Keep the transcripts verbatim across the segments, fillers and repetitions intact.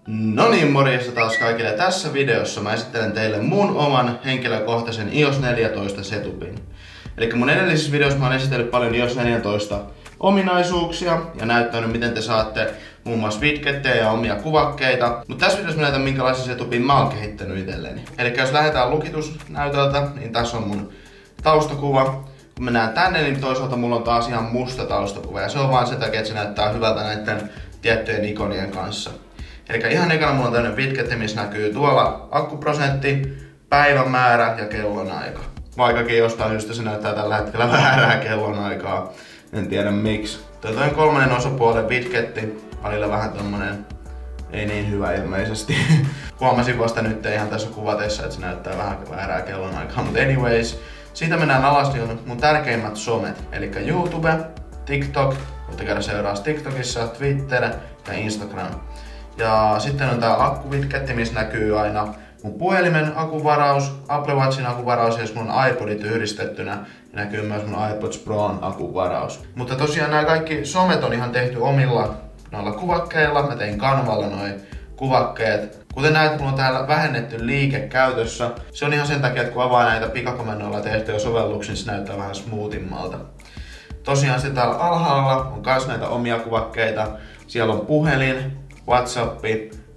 No niin, morjesta taas kaikille. Tässä videossa mä esittelen teille mun oman henkilökohtaisen i o s neljätoista setupin. Eli mun edellisissä videoissa mä oon esitellyt paljon i o s neljätoista ominaisuuksia ja näyttänyt miten te saatte muun muassa widgettejä ja omia kuvakkeita. Mutta tässä videossa mä näytän minkälaisen setupin mä oon kehittänyt itselleni. Eli jos lähdetään lukitusnäytöltä, niin tässä on mun taustakuva. Kun mennään tänne, niin toisaalta mulla on taas ihan musta taustakuva ja se on vaan sen takia, että se näyttää hyvältä näiden tiettyjen ikonien kanssa. Eli ihan ekana mulla on tämmönen widgetti, missä näkyy tuolla akkuprosentti, päivämäärä ja kellonaika. Vaikkakin jostain syystä se näyttää tällä hetkellä väärää kellonaikaa. En tiedä miksi. Tuo toinen kolmannen osapuolen widgetti, välillä vähän tommonen ei niin hyvä ilmeisesti. Huomasin vasta nyt ihan tässä kuvatessa, että se näyttää vähän väärää kellonaikaa. Mutta anyways, siitä mennään alas, niin on mun tärkeimmät somet. Eli YouTube, TikTok, voitte käydä seuraa TikTokissa, Twitter ja Instagram. Ja sitten on tää akku-widgetti, missä näkyy aina mun puhelimen akuvaraus, Apple Watchin akuvaraus ja jos mun iPodit yhdistettynä, ja näkyy myös mun iPods Proon akuvaraus. Mutta tosiaan nämä kaikki somet on ihan tehty omilla noilla kuvakkeilla. Mä tein Canvalla noin kuvakkeet. Kuten näet, mulla on täällä vähennetty liike käytössä. Se on ihan sen takia, että kun avaa näitä pikakomennoilla tehtyjä sovelluksia, se näyttää vähän smoothimmalta. Tosiaan sitten täällä alhaalla on myös näitä omia kuvakkeita. Siellä on puhelin, WhatsApp,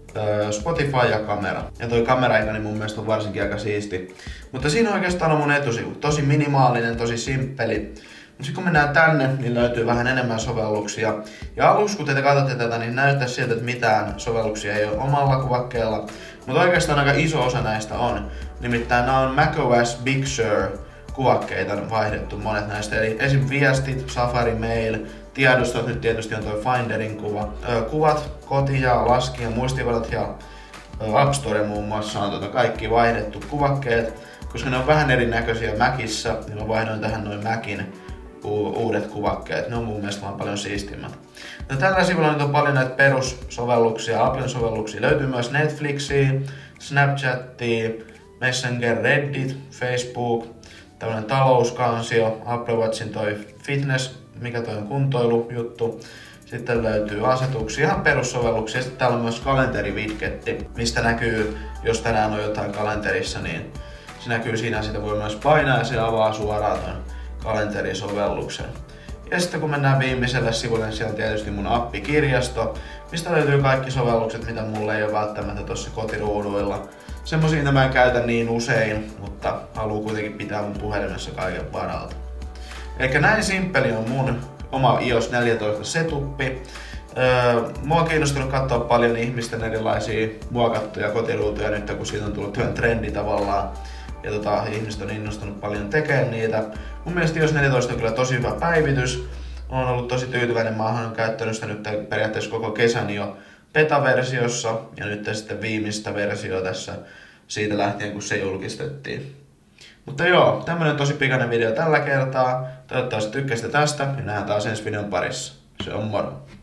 Spotify ja kamera. Ja toi kameraikoni mun mielestä on varsinkin aika siisti. Mutta siinä oikeastaan on mun etusivu. Tosi minimaalinen, tosi simppeli. Mutta sitten kun mennään tänne, niin löytyy vähän enemmän sovelluksia. Ja aluksi kun te katsotte tätä, niin näyttää siltä, että mitään sovelluksia ei ole omalla kuvakkeella. Mutta oikeastaan aika iso osa näistä on. Nimittäin nämä on macOS Big Sur kuvakkeita vaihdettu monet näistä. Eli esim. Viestit, Safari, Mail, tiedostot, nyt tietysti on toi Finderin kuva. Kuvat, koti ja laski ja muistivalot ja App Store muun muassa on tota kaikki vaihdettu kuvakkeet. Koska ne on vähän erinäköisiä Macissa, niin mä vaihdoin tähän noin Macin uudet kuvakkeet. Ne on mun mielestä vaan paljon siistimmät. No, tällä sivulla nyt on paljon näitä perussovelluksia, Applen sovelluksia. Löytyy myös Netflixia, Snapchatia, Messenger, Reddit, Facebook, tämmönen talouskansio, Apple Watchin toi fitness, mikä toi on kuntoilujuttu. Sitten löytyy asetuksia, ihan perussovelluksia. Sitten täällä on myös kalenteri-widgetti, mistä näkyy, jos tänään on jotain kalenterissa, niin se näkyy siinä, sitä voi myös painaa ja se avaa suoraan ton kalenterisovelluksen. Ja sitten kun mennään viimeiselle sivulle, niin siellä on tietysti mun appikirjasto, mistä löytyy kaikki sovellukset, mitä mulla ei ole välttämättä tossa kotiruuduilla. Semmosia mä en käytä niin usein, mutta haluan kuitenkin pitää mun puhelimessa kaiken varalta. Eli näin simppeli on mun oma i o s neljätoista setuppi. Öö, mua on kiinnostunut katsoa paljon ihmisten erilaisia muokattuja kotiruutuja nyt, kun siitä on tullut työn trendi tavallaan. Ja tota, ihmiset on innostunut paljon tekemään niitä. Mun mielestä i o s neljätoista on kyllä tosi hyvä päivitys. Olen ollut tosi tyytyväinen, mä oon käyttänyt sitä nyt periaatteessa koko kesän jo beta-versiossa. Ja nyt sitten viimeistä versiota tässä siitä lähtien, kun se julkistettiin. Mutta joo, tämmönen tosi pikainen video tällä kertaa. Toivottavasti tykkäsitte tästä ja nähdään taas ensi videon parissa. Se on moro!